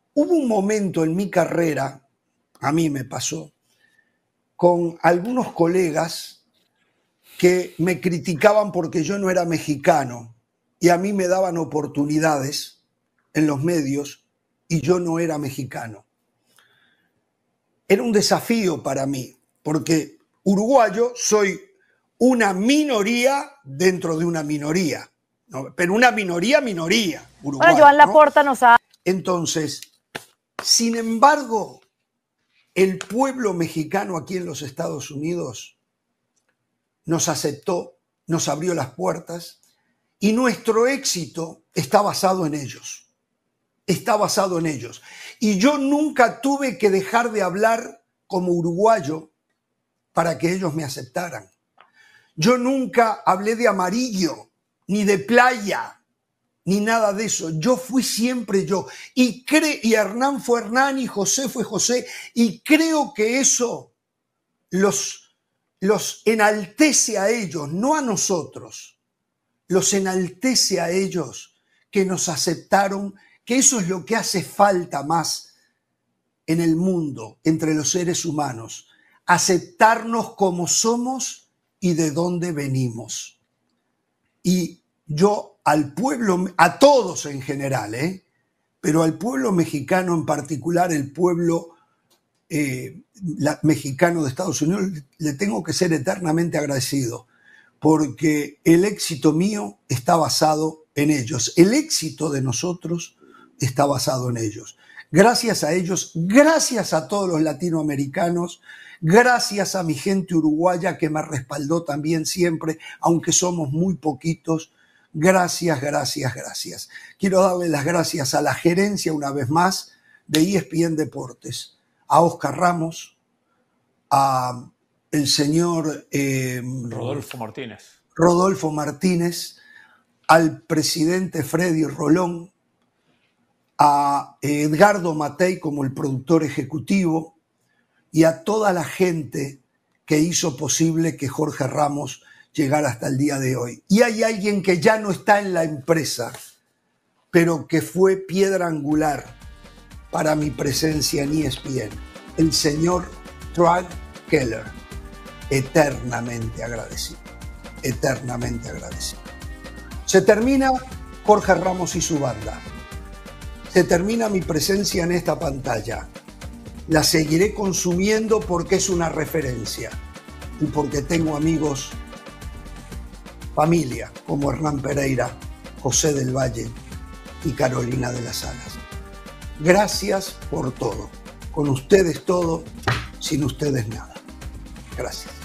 Hubo un momento en mi carrera, a mí me pasó, con algunos colegas que me criticaban porque yo no era mexicano y a mí me daban oportunidades en los medios y yo no era mexicano. Era un desafío para mí, porque uruguayo soy una minoría dentro de una minoría, ¿no? Pero una minoría, uruguayo, bueno, Joan Laporta, ¿no? Nos ha... Entonces, sin embargo, el pueblo mexicano aquí en los Estados Unidos nos aceptó, nos abrió las puertas y nuestro éxito está basado en ellos. Está basado en ellos. Y yo nunca tuve que dejar de hablar como uruguayo para que ellos me aceptaran. Yo nunca hablé de amarillo, ni de playa, ni nada de eso. Yo fui siempre yo. Y Hernán fue Hernán y José fue José. Y creo que eso los enaltece a ellos, no a nosotros. Los enaltece a ellos que nos aceptaron, que eso es lo que hace falta más en el mundo, entre los seres humanos. Aceptarnos como somos y de dónde venimos. Y yo al pueblo, a todos en general, pero al pueblo mexicano en particular, el pueblo mexicano de Estados Unidos, le tengo que ser eternamente agradecido, porque el éxito mío está basado en ellos. El éxito de nosotros está basado en ellos. Gracias a ellos, gracias a todos los latinoamericanos, gracias a mi gente uruguaya que me respaldó también siempre, aunque somos muy poquitos. Gracias, gracias, gracias. Quiero darle las gracias a la gerencia una vez más de ESPN Deportes, a Oscar Ramos, a el señor Rodolfo Martínez, al presidente Freddy Rolón, a Edgardo Matei como el productor ejecutivo y a toda la gente que hizo posible que Jorge Ramos llegara hasta el día de hoy. Y hay alguien que ya no está en la empresa, pero que fue piedra angular para mi presencia en ESPN, el señor Trag Keller. Eternamente agradecido, eternamente agradecido. Se termina Jorge Ramos y su banda. Se termina mi presencia en esta pantalla. La seguiré consumiendo porque es una referencia y porque tengo amigos, familia, como Hernán Pereira, José del Valle y Carolina de las Alas. Gracias por todo. Con ustedes todo, sin ustedes nada. Gracias.